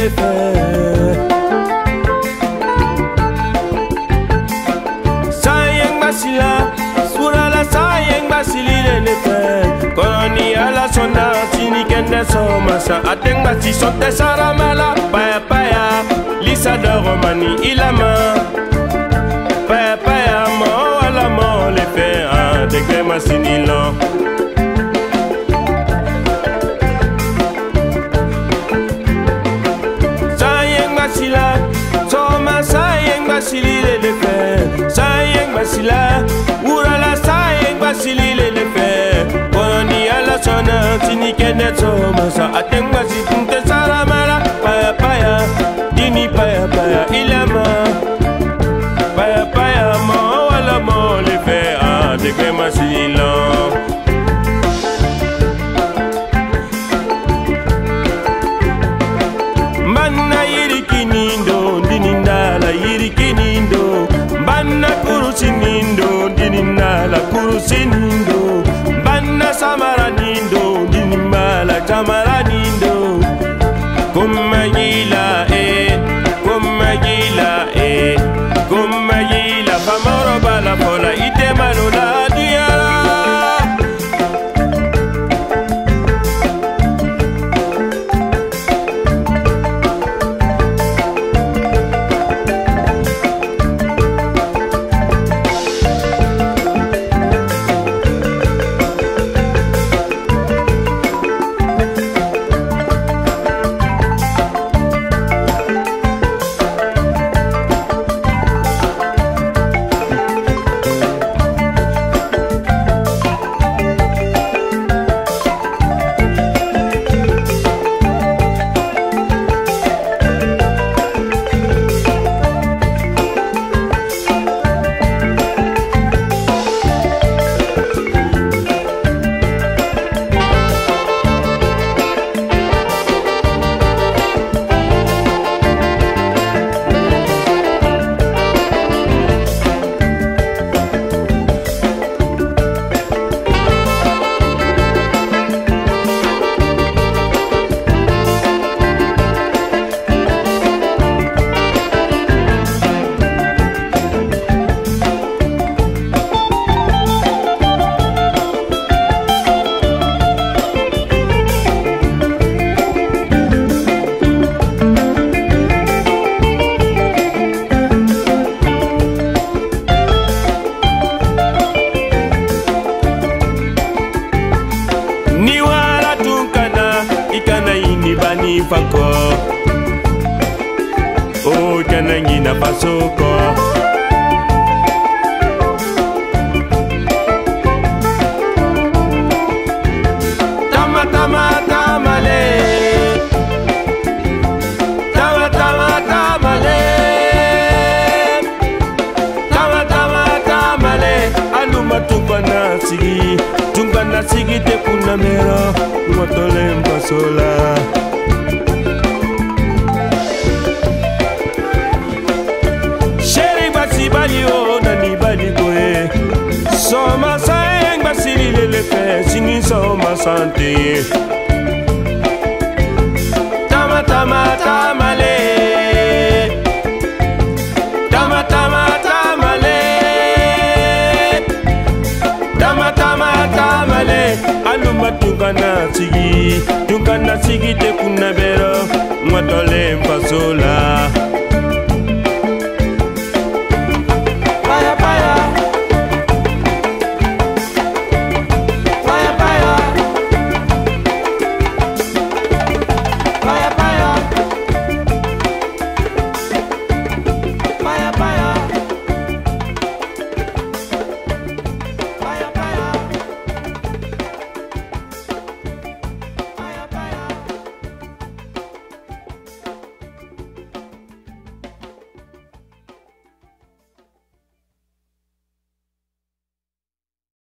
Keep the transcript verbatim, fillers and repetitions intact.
le fait. Sayang basila, surala sayang basili le fait. Koloni ala sona sini kende somasa ateng basi sote saramala. Paya paya, lisa de romani ilama. Paya paya mo ala mo le fait ah de crema sinilo. Soma sayang basili le fe, sayang basila, urala sayang basili le fe. Koloni ala sona sini kende soma sa ateng basi tunte saramala. Paya paya, dini paya paya ilama. Paya paya mo wala mo le fe ah de crema sinilo. Manna yirikinindo dininda yirikinindo banna kurusinindo dininala kurusinindo banna samaranindo dinimbala samaranindo kumagila eh kumagila eh kumagila famoro bala fola ite malola diara. Fako oh kana ngina pasoko tama tama tamale tama tama tamale tama tama tamale aluma tumbana sigi tumbana sigi te kuna mero motole mpasola. Bali o nani bali koe soma sayang basili le fe singin soma sante tama tama tamale tama tama tamale tama tama tamale aluma tungana sigi tungana sigi te kuna bero mwatole mpasola.